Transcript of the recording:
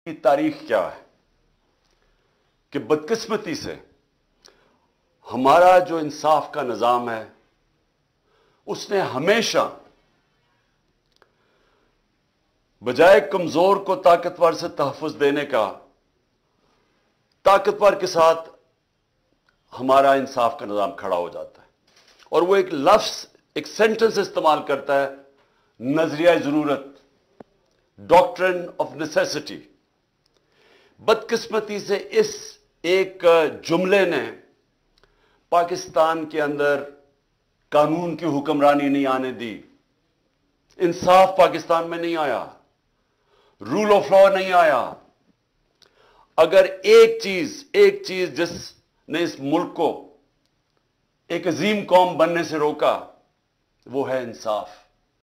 की तारीख क्या है कि बदकिस्मती से हमारा जो इंसाफ का निज़ाम है उसने हमेशा बजाय कमजोर को ताकतवर से तहफ़्फ़ुज़ देने का, ताकतवर के साथ हमारा इंसाफ का निज़ाम खड़ा हो जाता है और वो एक लफ्ज़, एक सेंटेंस इस्तेमाल करता है, नजरिया ज़रूरत, डॉक्ट्रिन ऑफ नेसेसिटी। बदकिस्मती से इस एक जुमले ने पाकिस्तान के अंदर कानून की हुक्मरानी नहीं आने दी, इंसाफ पाकिस्तान में नहीं आया, रूल ऑफ लॉ नहीं आया। अगर एक चीज जिसने इस मुल्क को एक अजीम कौम बनने से रोका वो है इंसाफ।